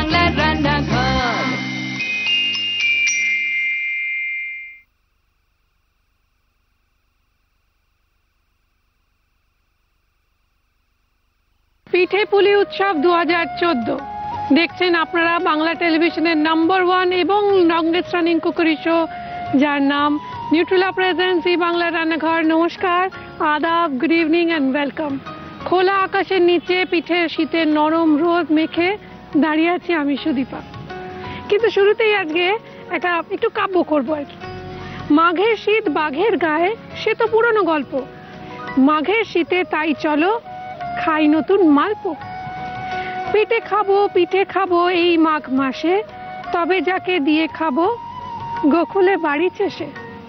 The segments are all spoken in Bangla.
বাংলার রান্নাঘর। পিঠে পুলি উৎসব 2014 দেখছেন আপনারা বাংলা টেলিভিশনের নাম্বার 1 এবং লংগেস্ট রানিং কুকারি শো, যার নাম নিউট্রেলা প্রেজেন্সি বাংলার রান্নাঘর। নমস্কার, আদাব, গুড ইভিনিং অ্যান্ড ওয়েলকাম। খোলা আকাশের নিচে পিঠের শীতের নরম রোদ মেখে দাঁড়িয়ে আছি আমি সুদীপা। কিন্তু শুরুতেই আজকে একটু কাব্য করবো আর কি। মাঘের শীত বাঘের গায়ে, সে তো পুরনো গল্প। মাঘের শীতে তাই চলো খাই নতুন মালপো। পিঠে খাবো এই মাঘ মাসে, তবে যাকে দিয়ে খাবো গোকুলে বাড়ি চেষে।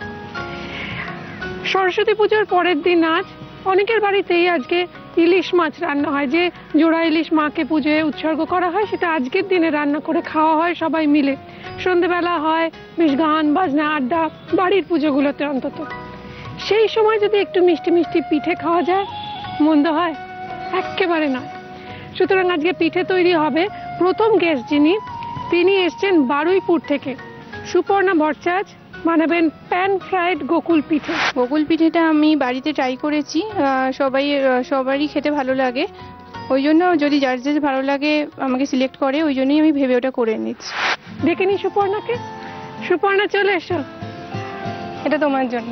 সরস্বতী পুজোর পরের দিন আজ অনেকের বাড়িতেই আজকে ইলিশ মাছ রান্না হয়, যে জোড়া ইলিশ মাকে পুজোয় উৎসর্গ করা হয়, সেটা আজকের দিনে রান্না করে খাওয়া হয় সবাই মিলে। সন্ধেবেলা হয় বেশ গান বাজনা আড্ডা, বাড়ির পুজোগুলোতে অন্তত। সেই সময় যদি একটু মিষ্টি মিষ্টি পিঠে খাওয়া যায়, মন্দ হয়? একেবারে না। সুতরাং আজকে পিঠে তৈরি হবে। প্রথম গেস্ট যিনি, তিনি এসছেন বারুইপুর থেকে। সুপর্ণা ভট্টাচার্য বানাবেন প্যান ফ্রাইড গোকুল পিঠে। গোকুল পিঠেটা আমি বাড়িতে ট্রাই করেছি, সবারই খেতে ভালো লাগে। ওই জন্য যদি যার ভালো লাগে আমাকে সিলেক্ট করে, ওই জন্যই আমি ভেবে ওটা করে নিচ্ছি। দেখে নি সুপর্ণাকে। সুপর্ণা চলে এসো, এটা তোমার জন্য।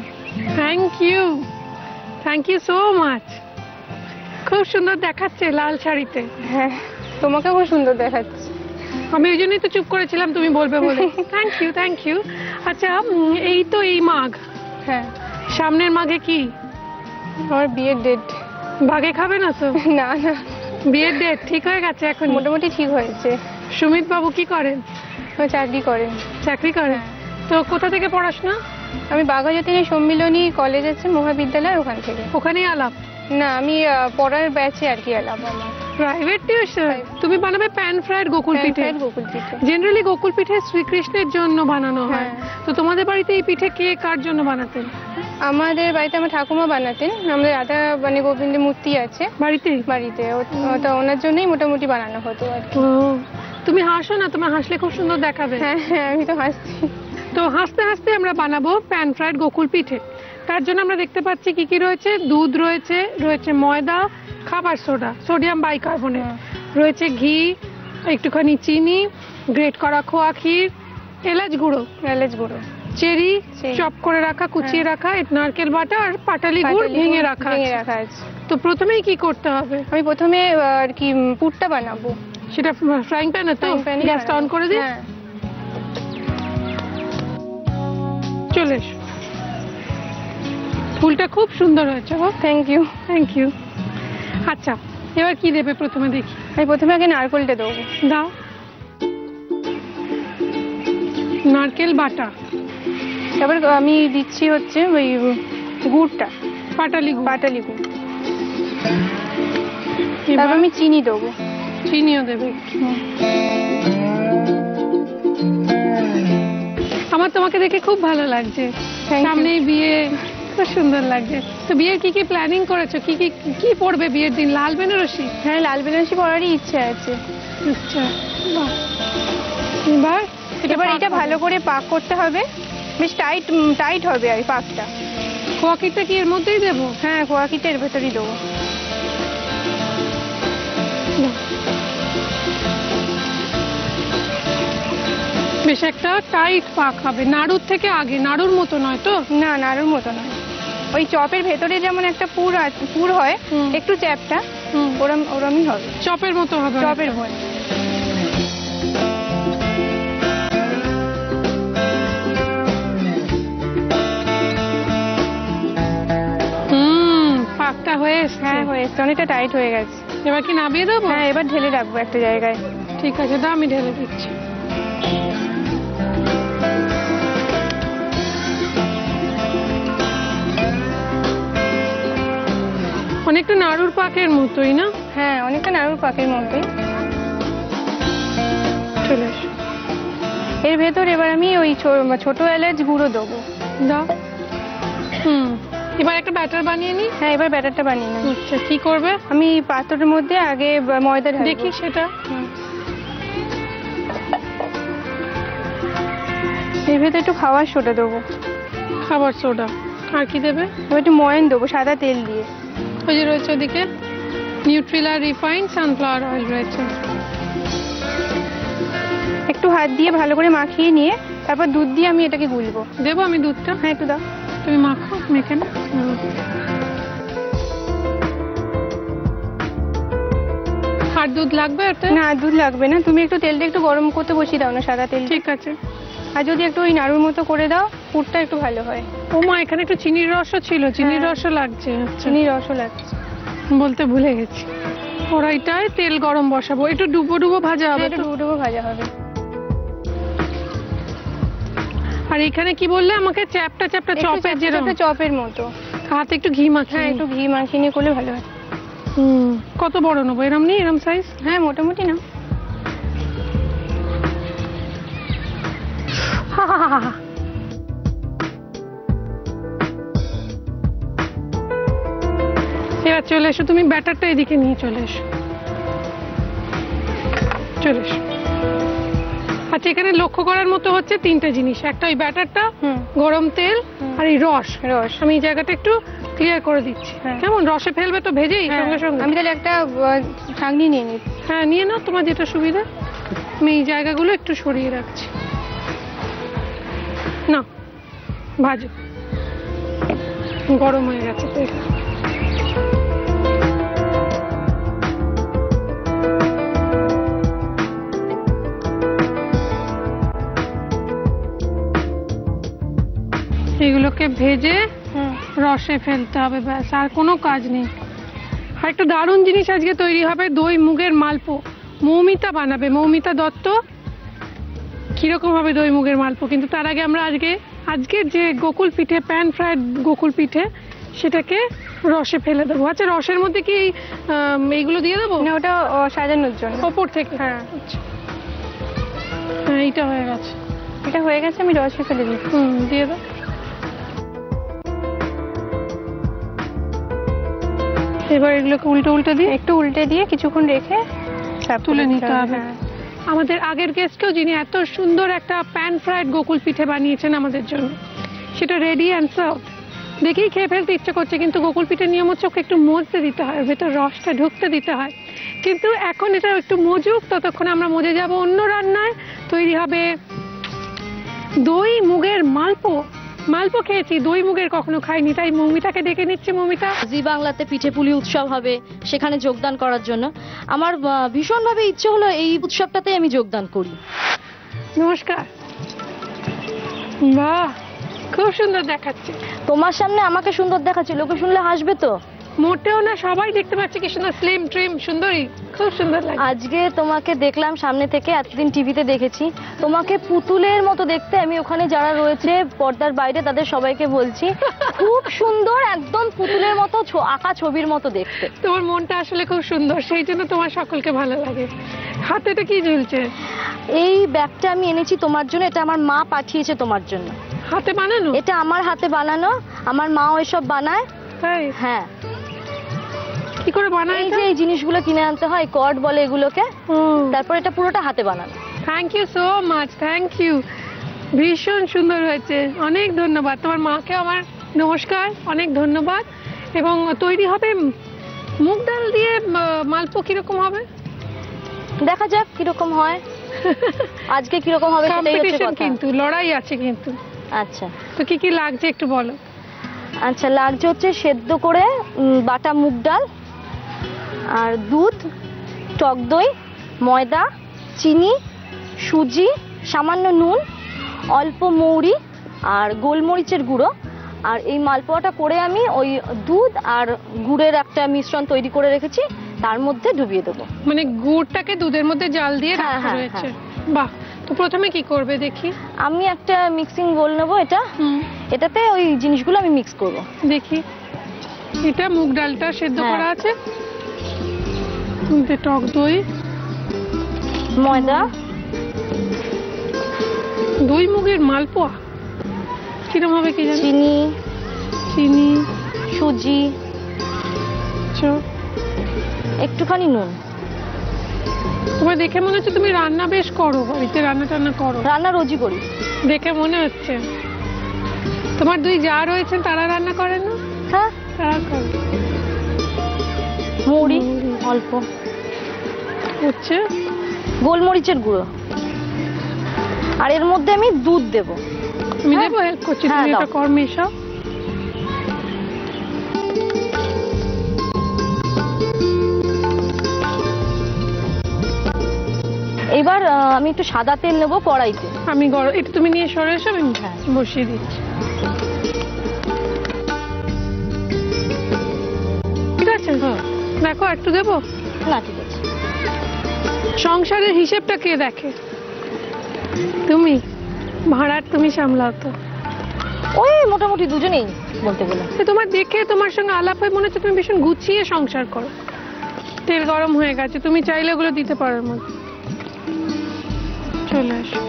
Thank you so much. খুব সুন্দর দেখাচ্ছে লাল শাড়িতে। হ্যাঁ, তোমাকে খুব সুন্দর দেখাচ্ছে। আমি ওই জন্যই তো চুপ করেছিলাম তুমি বলবে বলে। Thank you. আচ্ছা, এই তো এই মাঘ। হ্যাঁ। সামনের মাঘে কি? আমার বিয়ের ডেট। ভাগে খাবে না তো? না। বিয়ের ডেট ঠিক হয়ে গেছে এখন? মোটামুটি ঠিক হয়েছে। সুমিত বাবু কি করেন? চাকরি করেন। তো কোথা থেকে পড়াশোনা? আমি বাঘাযতীনের সম্মিলনী কলেজ আছে মহাবিদ্যালয়, ওখান থেকে। ওখানেই আলাপ? না, আমি পড়ার ব্যাচে আর কি আলাপ আমার। Private tuition? তুমি বানাবে প্যান ফ্রাইড গোকুল পিঠে। জেনারেলি গোকুল পিঠে শ্রীকৃষ্ণের জন্য বানানো হয়। তো তোমাদের বাড়িতে এই পিঠে কে কার জন্য বানাতেন? আমাদের বাড়িতে আমার ঠাকুমা বানাতেন। আমাদের রাধা গোবিন্দের মূর্তি আছে বাড়িতে, ওটা ওনার জন্যই মোটামুটি বানানো হতো আর কি। তুমি হাসো না, তোমার হাসলে খুব সুন্দর দেখাবে। হ্যাঁ, আমি তো হাসছি। তো হাসতে হাসতে আমরা বানাবো প্যান ফ্রাইড গোকুল পিঠে। তার জন্য আমরা দেখতে পাচ্ছি কি কি রয়েছে। দুধ রয়েছে ময়দা, খাবার সোডা, সোডিয়াম বাইকার্বনেট, রয়েছে ঘি, একটুখানি চিনি, গ্রেট করা খোয়া ক্ষীর, এলাচ গুঁড়ো, চেরি চপ করে রাখা, কুচিয়ে রাখা, নারকেল বাটা আর পাটালি গুড় ভেঙে রাখা আছে। তো প্রথমেই কি করতে হবে? আমি প্রথমে আর কি পুরটা বানাবো। সেটা ফ্রাইং প্যানে তো? গ্যাসটা অন করে দিই। চলে এসো। ফুলটা খুব সুন্দর হয়েছে। Thank you. আচ্ছা, এবার কি দেবে প্রথমে দেখি? আমি প্রথমে আগে নারকেলটা দেবো। দাও। নারকেল বাটা। এবার আমি দিচ্ছি হচ্ছে ওই গুড়টা, পাটালি গুড়। এবার আমি চিনি দেবো। চিনিও দেবে। আমার তোমাকে দেখে খুব ভালো লাগছে। সামনেই বিয়ে, খুব সুন্দর লাগছে। তো বিয়ের কি কি প্ল্যানিং করেছো? কি পড়বে বিয়ের দিন? লাল বেনারসি? হ্যাঁ, লাল বেনারসি পরারই ইচ্ছে আছে। আচ্ছা, এবার এটা ভালো করে পাক করতে হবে, বেশ টাইট হবে আর পাকটা। খোয়া ক্ষীরটা কি এর মধ্যেই দেবো? হ্যাঁ, খোয়া ক্ষীরটা এর ভেতরেই দেবো। বেশ একটা টাইট পাক হবে। নাড়ুর থেকে আগে? নাড়ুর মতো নয় তো? না, নাড়ুর মতো নয়। ওই চপের ভেতরে যেমন একটা পুর হয়, একটু চ্যাপটা, ওরমই হবে। চপের মতো হবে? চপের মতো। পাকটা হয়ে এসছে? হ্যাঁ, হয়ে এসছে, অনেকটা টাইট হয়ে গেছে। এবার কি নামিয়ে দেবো? হ্যাঁ, এবার ঢেলে রাখবো একটা জায়গায়। ঠিক আছে, দাও আমি ঢেলে দিচ্ছি। অনেকটা নাড়ুর পাকের মতোই না? হ্যাঁ, অনেকটা নাড়ুর পাকের মতোই। চলে এসো। এর ভেতর এবার আমি ওই ছোট এলাচ গুঁড়ো দেবো। দাও। এবার একটা ব্যাটার বানিয়ে নি। হ্যাঁ, এবার ব্যাটারটা বানিয়ে নিই। আচ্ছা, কি করবে? আমি পাত্রের মধ্যে আগে ময়দা ঢালবো। দেখি সেটা। এর ভেতরে একটু খাবার সোডা দেবো, খাবার সোডা। আর কি দেবে? এবার একটু ময়ন দেবো সাদা তেল দিয়ে। ওই যে রয়েছে ওদিকে নিউট্রিলা রিফাইন্ড সানফ্লাওয়ার অয়েল রয়েছে। একটু হাত দিয়ে ভালো করে মাখিয়ে নিয়ে তারপর দুধ দিয়ে আমি এটাকে গুলবো। দেবো আমি দুধটা? হ্যাঁ একটু দাও। তুমি মাখো, মেখে না। আর দুধ লাগবে ওতে? না দুধ লাগবে না, তুমি একটু তেলটা একটু গরম করতে বসিয়ে দাও না, সাদা তেল। ঠিক আছে। আর যদি একটু ওই নাড়ুর মতো করে দাও পুরটা একটু ভালো হয়। ও মা, এখানে একটু চিনির রসও ছিল, চিনির রসও লাগছে। চিনির রসও লাগছে, বলতে ভুলে গেছি। কড়াইটায় তেল গরম বসাবো, একটু ডুবো ডুবো ভাজা হবে। একটু ডুবো ডুবো ভাজা হবে। আর এখানে কি বললে আমাকে? চ্যাপটা চ্যাপটা চপের যেরকম? চপের মতো। হাতে একটু ঘি মাখিয়ে? হ্যাঁ একটু ঘি মাখিয়ে নিয়ে করলে ভালো হয়। কত বড় নেবো? এরম নেই, এরম সাইজ? হ্যাঁ মোটামুটি না। এবার চলে এসো, তুমি ব্যাটারটা এদিকে নিয়ে চলে এসো, চলে এসো। আচ্ছা, এখানে লক্ষ্য করার মতো হচ্ছে তিনটে জিনিস। একটা ওই ব্যাটারটা, গরম তেল, আর এই রস। আমি এই জায়গাটা একটু ক্লিয়ার করে দিচ্ছি। কেমন? রসে ফেলবে তো ভেজেই সঙ্গে সঙ্গে? আমি তাহলে একটা ছাঁকনি নিয়ে নিই। হ্যাঁ নিয়ে নাও, তোমার যেটা সুবিধা। আমি এই জায়গাগুলো একটু সরিয়ে রাখছি। না ভাজো, গরম হয়ে গেছে তেল। এগুলোকে ভেজে রসে ফেলতে হবে, ব্যাস, আর কোনো কাজ নেই। আর একটা দারুণ জিনিস আজকে তৈরি হবে, দই মুগের মালপো। মৌমিতা বানাবে, মৌমিতা দত্ত। কিরকম হবে দই মুগের মালপো? কিন্তু তার আগে আমরা আজকের যে গোকুল পিঠে, প্যান ফ্রাইড গোকুল পিঠে, সেটাকে রসে ফেলে দেবো। আচ্ছা, রসের মধ্যে কি এইগুলো দিয়ে দেবো? না, ওটা সাজানোর জন্য ওপর থেকে। হ্যাঁ এইটা হয়ে গেছে, এটা হয়ে গেছে, আমি রসে ফেলে দিই। দিয়ে দাও। এবার এগুলোকে উল্টে উল্টে দিয়ে, একটু উল্টে দিয়ে কিছুক্ষণ রেখে তুলে নিতে হবে। আমাদের আগের গেস্টকেও, যিনি এত সুন্দর একটা প্যান ফ্রাইড গোকুল পিঠে বানিয়েছেন আমাদের জন্য, সেটা রেডি অ্যান্ড সার্ভ। দেখেই খেয়ে ফেলতে ইচ্ছে করছে, কিন্তু গোকুল পিঠের নিয়ম হচ্ছে ওকে একটু মজতে দিতে হয়, ভেতর রসটা ঢুকতে দিতে হয়। কিন্তু এখন এটা একটু মজুক, ততক্ষণে আমরা মজে যাব অন্য রান্নায়। তৈরি হবে দই মুগের মালপো। মালপো খেয়েছি, দই মুগের কখনো খাইনি, তাই মৌমিতাকে ডেকে নিচ্ছি। মৌমিতা, জি বাংলাতে পিঠেপুলি উৎসব হবে, সেখানে যোগদান করার জন্য আমার ভীষণভাবে ইচ্ছে হলো এই উৎসবটাতে আমি যোগদান করি। নমস্কার। বাহ, খুব সুন্দর দেখাচ্ছে। তোমার সামনে আমাকে সুন্দর দেখাচ্ছে, লোকে শুনলে হাসবে তো? মোটেও না, সবাই দেখতে পাচ্ছে কি সুন্দর, স্লিম ট্রিম, সুন্দরী, খুব সুন্দর লাগে। আজকে তোমাকে দেখলাম সামনে থেকে, এতদিন টিভিতে দেখেছি তোমাকে পুতুলের মতো দেখতে। আমি ওখানে যারা রয়েছে পর্দার বাইরে তাদের সবাইকে বলছি, খুব সুন্দর, একদম পুতুলের মতো আঁকা ছবির মতো দেখতে। তোমার মনটা আসলে খুব সুন্দর, সেই জন্য তোমার সকলকে ভালো লাগে। হাতেটা কি ঝুলছে? এই ব্যাগটা আমি এনেছি তোমার জন্য, এটা আমার মা পাঠিয়েছে তোমার জন্য। হাতে বানানো? এটা আমার হাতে বানানো, আমার মাও এসব বানায়। তাই? হ্যাঁ। কি করে বানায়? এই যে এই জিনিসগুলো কিনে আনতে হয়, কর্ড বলে এগুলোকে, তারপর এটা পুরোটা হাতে বানানো। Thank you so much, thank you. ভীষণ সুন্দর হয়েছে, অনেক ধন্যবাদ। তোমার মাকে আমার নমস্কার, অনেক ধন্যবাদ। এবং তৈরি হবে মুগ ডাল দিয়ে মালপো। কিরকম হবে দেখা যাক কিরকম হয়, আজকে কিরকম হবে সেটাই হচ্ছে কথা। কিন্তু লড়াই আছে কিন্তু। আচ্ছা, তো কি কি লাগছে একটু বলো। আচ্ছা, লাগছে হচ্ছে সেদ্ধ করে বাটা মুগ ডাল, আর দুধ, টক দই, ময়দা, চিনি, সুজি, সামান্য নুন, অল্প মৌরি আর গোলমরিচের গুঁড়ো। আর এই মালপোয়াটা করে আমি ওই দুধ আর গুড়ের একটা মিশ্রণ তৈরি করে রেখেছি, তার মধ্যে ডুবিয়ে দেবো। মানে গুড়টাকে দুধের মধ্যে জাল দিয়ে রাখা রয়েছে? বাহ। তো প্রথমে কি করবে দেখি? আমি একটা মিক্সিং বোল নেবো, এটাতে ওই জিনিসগুলো আমি মিক্স করব। দেখি, এটা মুগ ডালটা সেদ্ধ করা আছে, টক দই, ময়দা, দই মুগের মালপোয়া। কিরকম হবে কি জানি? চিনি, সুজি, একটুখানি নুন। তোমার দেখে মনে হচ্ছে তুমি রান্না বেশ করো, বাড়িতে রান্না টান্না করো। রান্না রোজই করি। দেখে মনে হচ্ছে। তোমার দুই যা রয়েছেন তারা রান্না করে না? হ্যাঁ, তারা করে। মুড়ি অল্প হচ্ছে গোলমরিচের গুঁড়ো, আর এর মধ্যে আমি দুধ দেব। আমি দেবো, হেল্প করছি, হ্যাঁ, তুমি দাও। এটা কর, মেশাও। এবার আমি একটু সাদা তেল নেবো কড়াইতে। আমি গরম, একটু তুমি নিয়ে সরে এসো, আমি বসিয়ে দিচ্ছি। ঠিক আছে, দেখো একটু দেবো না, ঠিক আছে। সংসারের হিসেবটা কে দেখে? তুমি, ভাড়ার তুমি সামলাও তো। ওই মোটামুটি দুজনেই বলতে গেলে। তোমার দেখে, তোমার সঙ্গে আলাপ হয়ে মনে হচ্ছে তুমি ভীষণ গুছিয়ে সংসার করো। তেল গরম হয়ে গেছে, তুমি চাইলে ওগুলো দিতে পারো এর মধ্যে। চলে আসো।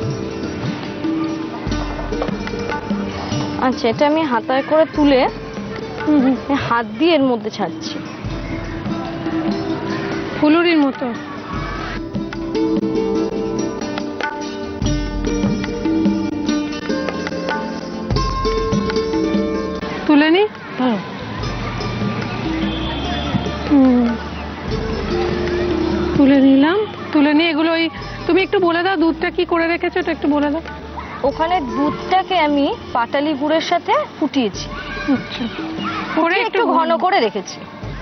আচ্ছা, এটা আমি হাতায় করে তুলে হাত দিয়ে এর মধ্যে ছাড়ছি, ফুলুরির মতো। তুলে নি? তুলে নিলাম। তুলে নিয়ে এগুলো ওই, তুমি একটু বলে দাও দুধটা কি করে রেখেছো, ওটা একটু বলে দাও। ওখানে দুধটাকে আমি পাটালি গুড়ের সাথে ফুটিয়েছি। আচ্ছা, করে একটু ঘন করে রেখেছি।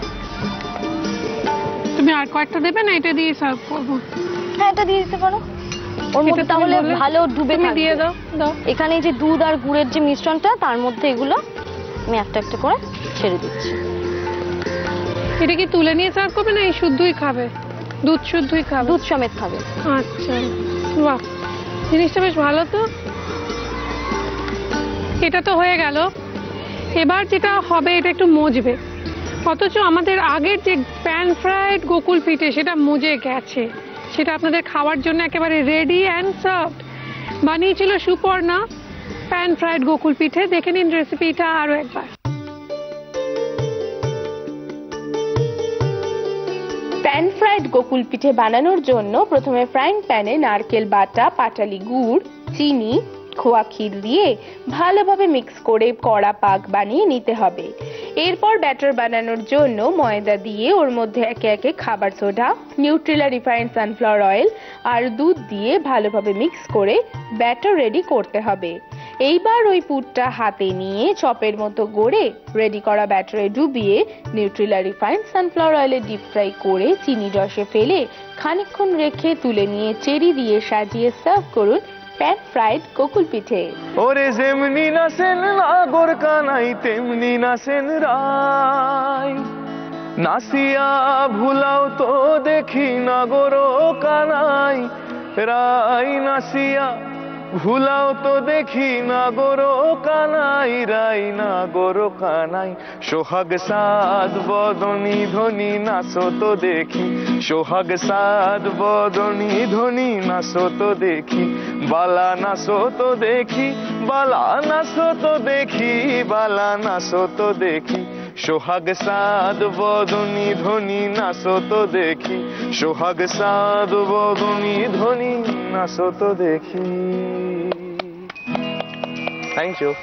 তুমি আর কয়েকটা দেবে না, এটা দিয়ে সার্ভ করবো? হ্যাঁ, এটা দিয়ে দিতে পারো, ওর মধ্যে তাহলে ভালো ডুবে থাকবে। দিয়ে দাও, দাও। এখানে যে দুধ আর গুড়ের যে মিশ্রণটা, তার মধ্যে এগুলো আমি একটা একটা করে ছেড়ে দিচ্ছি। এটা কি তুলে নিয়ে সার্ভ করবে না এই শুদ্ধই খাবে? দুধ শুদ্ধই খাবে? দুধ সমেত খাবে। আচ্ছা, বাহ, জিনিসটা বেশ ভালো তো। এটা তো হয়ে গেল। এবার যেটা হবে, এটা একটু মজবে, অথচ আমাদের আগের যে প্যান ফ্রাইড গোকুল পিঠে সেটা মজে গেছে। সেটা আপনাদের খাওয়ার জন্য একেবারে রেডি অ্যান্ড সার্ভড। বানিয়েছিল সুপর্ণা প্যান ফ্রাইড গোকুল পিঠে। দেখে নিন রেসিপিটা আরো একবার। প্যান ফ্রাইড গোকুল পিঠে বানানোর জন্য প্রথমে ফ্রাইং প্যানে নারকেল বাটা, পাটালি গুড়, চিনি, খোয়া ক্ষীর দিয়ে ভালোভাবে মিক্স করে কড়া পাক বানিয়ে নিতে হবে। এরপর ব্যাটার বানানোর জন্য ময়দা দিয়ে ওর মধ্যে একে একে খাবার soda, Nutrela refined sunflower oil আর দুধ দিয়ে ভালোভাবে মিক্স করে ব্যাটার রেডি করতে হবে। এইবার ওই পুরটা হাতে নিয়ে চপের মতো গড়ে রেডি করা ব্যাটারে ডুবিয়ে নিউট্রেলা রিফাইন্ড সানফ্লাওয়ার অয়েলে ডিপ ফ্রাই করে চিনি রসে ফেলে খানিকক্ষণ রেখে তুলে নিয়ে চেরি দিয়ে সাজিয়ে সার্ভ করুন প্যান ফ্রাইড গোকুল পিঠে। ওরে যেমনি নাচেন নাগর কানাই তেমনি নাচেন রাই, নাসিয়া ভুলাও তো দেখি নাগর কানাই রাই, নাসিয়া ভুলাও তো দেখি নাগর কানাই রাই, নাগর কানাই। সোহাগ সাদ বদনি ধ্বনি নাচো তো দেখি, সোহাগ সাদ বদনি ধ্বনি নাচো তো দেখি, বালা নাচো তো দেখি, বালা নাচো তো দেখি, বালা নাচো তো দেখি, সোহাগ সাদ বদনি ধ্বনি নাচো তো দেখি, সোহাগ সাদ বদনি ধ্বনি নাচো তো দেখি। Thank you.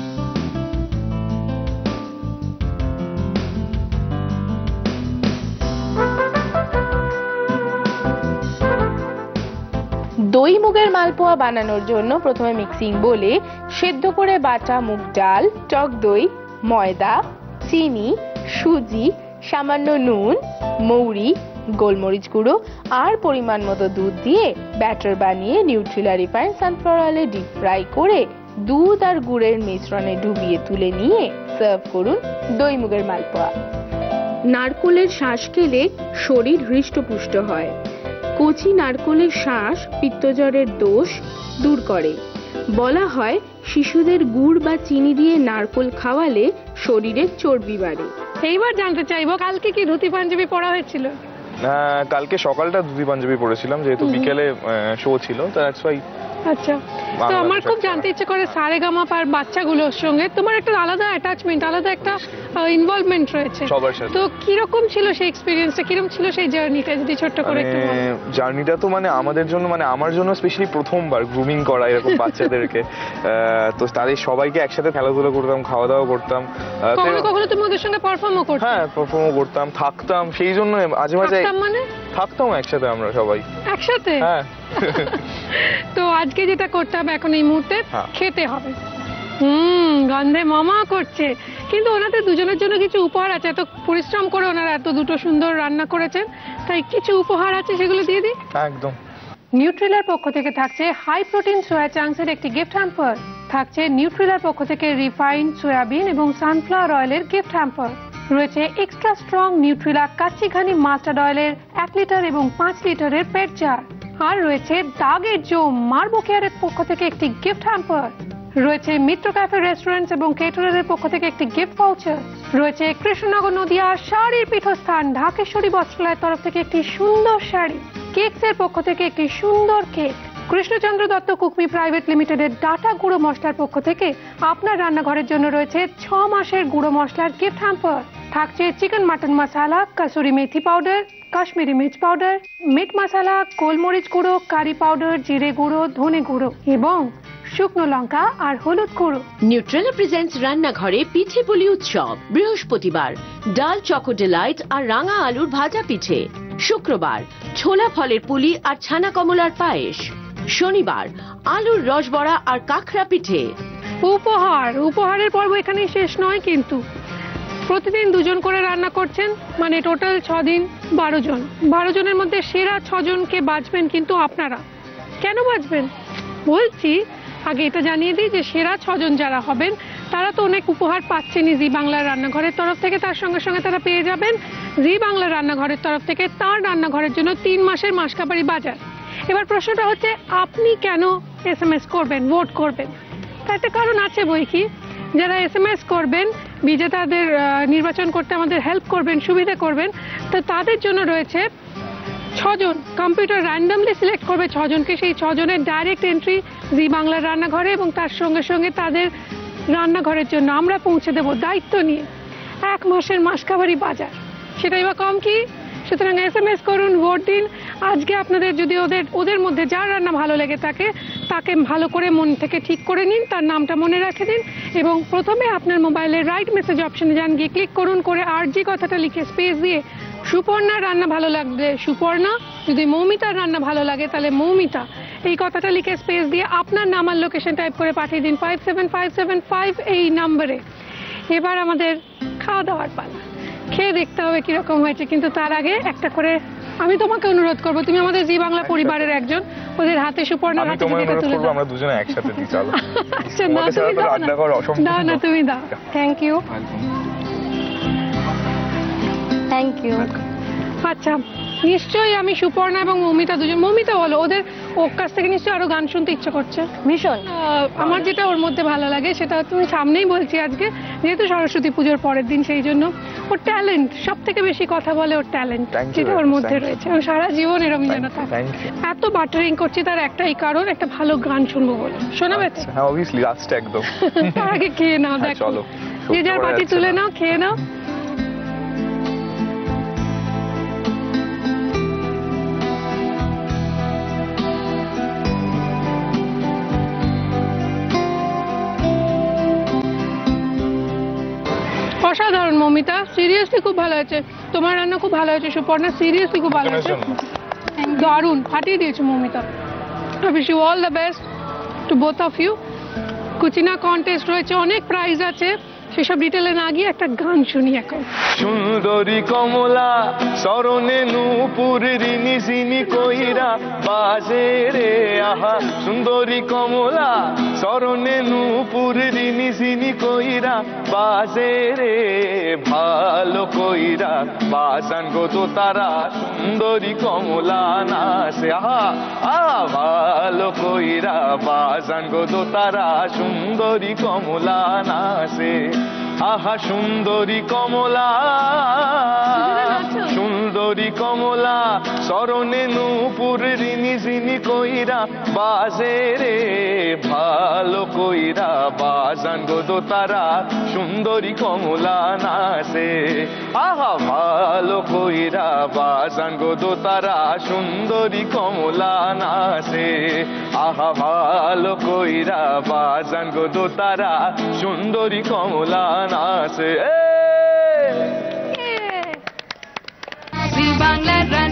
দই মুগের মালপোয়া বানানোর জন্য প্রথমে মিক্সিং বলে সেদ্ধ করে বাটা মুগ ডাল, টক দই, ময়দা, চিনি, সুজি, সামান্য নুন, মৌরি, গোলমরিচ গুঁড়ো আর পরিমাণ মতো দুধ দিয়ে ব্যাটার বানিয়ে নিউট্রেলা রিফাইন্ড সানফ্লাওয়ার অয়েলে ডিপ ফ্রাই করে দুধ আর গুড়ের মিশ্রণে ডুবিয়ে তুলে নিয়ে সার্ভ করুন দই মুগের মালপোয়া। নারকোলের শাঁস খেলে শরীর হৃষ্টপুষ্ট হয়। কচি নারকোলের শাঁস পিত্তজ্বরের দোষ দূর করে। বলা হয় শিশুদের গুড় বা চিনি দিয়ে নারকোল খাওয়ালে শরীরের চর্বি বাড়ে। এইবার জানতে চাইবো, কালকে কি ধুতি পাঞ্জাবি পরা হয়েছিল? কালকে সকালটা ধুতি পাঞ্জাবি পরেছিলাম, যেহেতু বিকেলে শো ছিল, দ্যাটস ওয়াই। আচ্ছা, তো আমার খুব জানতে ইচ্ছে করে সারেগামা আর বাচ্চাগুলোর সঙ্গে তোমার একটা আলাদা অ্যাটাচমেন্ট, আলাদা একটা ইনভলভমেন্ট রয়েছে। সবার সাথে। তো কিরকম ছিল সেই এক্সপিরিয়েন্সটা, কিরকম ছিল সেই জার্নিটা, যদি ছোট্ট করে একটু বলো। জার্নিটা তো মানে আমাদের জন্য, মানে আমার জন্য স্পেশালি প্রথমবার গ্রুমিং করা এরকম বাচ্চাদেরকে। তো তাদের সবাইকে একসাথে খেলাধুলা করতাম, খাওয়া দাওয়া করতাম। কখনো কখনো তুমি ওদের সঙ্গে পারফর্মও করতে? হ্যাঁ, পারফর্মও করতাম, থাকতাম, সেই জন্য মাঝে মাঝে মানে থাকতাম একসাথে আমরা সবাই একসাথে। হ্যাঁ। তো আজকে যেটা করতে হবে এখন এই মুহূর্তে, খেতে হবে। গন্ধে মামা করছে, কিন্তু ওনাদের দুজনের জন্য কিছু উপহার আছে। এত পরিশ্রম করে ওনারা এত দুটো সুন্দর রান্না করেছেন, তাই কিছু উপহার আছে, সেগুলো দিয়ে দিই। একদম। নিউট্রিলার পক্ষ থেকে থাকছে হাই প্রোটিন সোয়া চাংসের একটি গিফট হ্যাম্পার, থাকছে নিউট্রিলার পক্ষ থেকে রিফাইন্ড সয়াবিন এবং সানফ্লাওয়ার অয়েলের গিফট হ্যাম্পার, রয়েছে এক্সট্রা স্ট্রং নিউট্রিলা কাচ্চি ঘানি মাস্টার্ড অয়েলের 1 লিটার এবং 5 লিটারের পেট জার, আর রয়েছে দাগের জো মার্বো কেয়ারের পক্ষ থেকে একটি গিফট হ্যাম্পার, রয়েছে মিত্র ক্যাফে রেস্টুরেন্টস এবং কেটারারের পক্ষ থেকে একটি গিফট ভাউচার, রয়েছে কৃষ্ণনগর নদিয়া শাড়ির পীঠস্থান ঢাকেশ্বরী বস্ত্রালয়ের তরফ থেকে একটি সুন্দর শাড়ি, কেকস এর পক্ষ থেকে একটি সুন্দর কেক, কৃষ্ণচন্দ্র দত্ত কুকমি প্রাইভেট লিমিটেডের ডাটা গুঁড়ো মশলার পক্ষ থেকে আপনার রান্নাঘরের জন্য রয়েছে 6 মাসের গুঁড়ো মশলার গিফট হ্যাম্পার, থাকছে চিকেন মাটন মশলা, কাসুরি মেথি পাউডার, কাশ্মীরি মির্চ পাউডার, মিট মশলা, গোলমরিচ গুঁড়ো, কারি পাউডার, জিরে গুঁড়ো, ধনে গুঁড়ো এবং শুকনো লঙ্কা আর হলুদ গুঁড়ো। নিউট্রেলা প্রেজেন্টস রান্নাঘরে পিঠে পুলি উৎসব। বৃহস্পতিবার ডাল চকো ডিলাইট আর রাঙা আলুর ভাজা পিঠে। শুক্রবার ছোলা ফলের পুলি আর ছানা কমলার পায়েস। শনিবার আলুর রসবড়া আর কাঁকড়া পিঠে। উপহারের পর্ব এখানেই শেষ নয়, কিন্তু প্রতিদিন 2 জন করে রান্না করছেন, মানে টোটাল 6 দিন 12 জন। 12 জনের মধ্যে সেরা 6 জনকে বাছবেন কিন্তু আপনারা। কেন বাছবেন বলছি, আগে এটা জানিয়ে দিই যে সেরা 6 জন যারা হবেন তারা তো অনেক উপহার পাচ্ছেনই জি বাংলার রান্নাঘরের তরফ থেকে, তার সঙ্গে সঙ্গে তারা পেয়ে যাবেন জি বাংলার রান্নাঘরের তরফ থেকে তার রান্নাঘরের জন্য 3 মাসের মাসকাবারি বাজার। এবার প্রশ্নটা হচ্ছে, আপনি কেন SMS করবেন, ভোট করবেন? তার একটা কারণ আছে বই কি। যারা SMS করবেন, বিজেতাদের নির্বাচন করতে আমাদের হেল্প করবেন, সুবিধা করবেন, তো তাদের জন্য রয়েছে 6 জন, কম্পিউটার র্যান্ডমলি সিলেক্ট করবে 6 জনকে, সেই 6 জনের ডাইরেক্ট এন্ট্রি জি বাংলার রান্নাঘরে, এবং তার সঙ্গে সঙ্গে তাদের রান্নাঘরের জন্য আমরা পৌঁছে দেব দায়িত্ব নিয়ে 1 মাসের মাসকাবারি বাজার। সেটাই বা কম কি? সুতরাং SMS করুন, ভোট দিন। আজকে আপনাদের যদি ওদের মধ্যে যার রান্না ভালো লেগে থাকে তাকে ভালো করে মন থেকে ঠিক করে নিন, তার নামটা মনে রেখে দিন, এবং প্রথমে আপনার মোবাইলের রাইট মেসেজ অপশনে যান, গিয়ে ক্লিক করুন, করে RG কথাটা লিখে স্পেস দিয়ে সুপর্ণার রান্না ভালো লাগলে সুপর্ণা, যদি মৌমিতার রান্না ভালো লাগে তাহলে মৌমিতা, এই কথাটা লিখে স্পেস দিয়ে আপনার নাম আর লোকেশন টাইপ করে পাঠিয়ে দিন 57575 এই নম্বরে। এবার আমাদের খাওয়া দাওয়ার পালা, খেয়ে দেখতে হবে কিরকম হয়েছে, কিন্তু তার আগে একটা করে আমি তোমাকে অনুরোধ করবো, তুমি আমাদের জি বাংলা পরিবারের একজন, ওদের হাতে সুপর্ণার হাতে যেটা তুলে দাও। আমরা দুজনে একসাথে দিই, চলো। আচ্ছা, না তুমি দাও না, তুমি দাও। Thank you. Thank you. আচ্ছা, নিশ্চয়ই আমি সুপর্ণা এবং মৌমিতা দুজন, মৌমিতা বলো, ওর কাছ থেকে নিশ্চয়ই আরো গান শুনতে ইচ্ছে করছে ভীষণ। আমার যেটা ওর মধ্যে ভালো লাগে সেটা তুমি সামনেই বলছি, আজকে যেহেতু সরস্বতী পুজোর পরের দিন, সেই জন্য ওর ট্যালেন্ট, সব থেকে বেশি কথা বলে ওর ট্যালেন্ট, যেটা ওর মধ্যে রয়েছে, ও সারা জীবন এরকম যেন থাকে। এত বাটারিং করছি তার একটাই কারণ, একটা ভালো গান শুনবো বলে। শোনাবে? হ্যাঁ, অবভিয়াসলি, লাস্ট একদম। তার আগে খেয়ে নাও, দেখো, চলো, যে যার বাটি তুলে নাও, খেয়ে নাও। অসাধারণ মৌমিতা, সিরিয়াসলি খুব ভালো হয়েছে, তোমার রান্না খুব ভালো হয়েছে সুপর্ণা, সিরিয়াসলি খুব ভালো হয়েছে, দারুণ ফাটিয়ে দিয়েছো Moumita. I wish you all the best to both of you. Cucina contest রয়েছে, অনেক প্রাইজ আছে, সেসব ডিটেলে না গিয়ে একটা গান শুনি এখন। সুন্দরী কমলা সরণে নূপুর রিনি সিনি কইরা বাজে রে আহা, সুন্দরী কমলা সরণে নূপুর রিনি সিনি কইরা বাজে রে, ভালো কইরা বাজান গো তো তারা সুন্দরী কমলা নাচে, আহা আহা, ভালো কইরা বাজান গো তো তারা সুন্দরী কমলা নাচে, আহা সুন্দরী কমলা, সুন্দরী সুন্দরী কমলা স্মরণে নূপুর রিনি ঝিনি কইরা বাজে রে ভালো কইরা বাজান গো দোতারা সুন্দরী কমলা নাচে আহা ভালো কইরা বাজান গো দোতারা সুন্দরী কমলা নাচে আহা ভালো কইরা বাজান গো দোতারা সুন্দরী কমলা নাচে জি বাংলার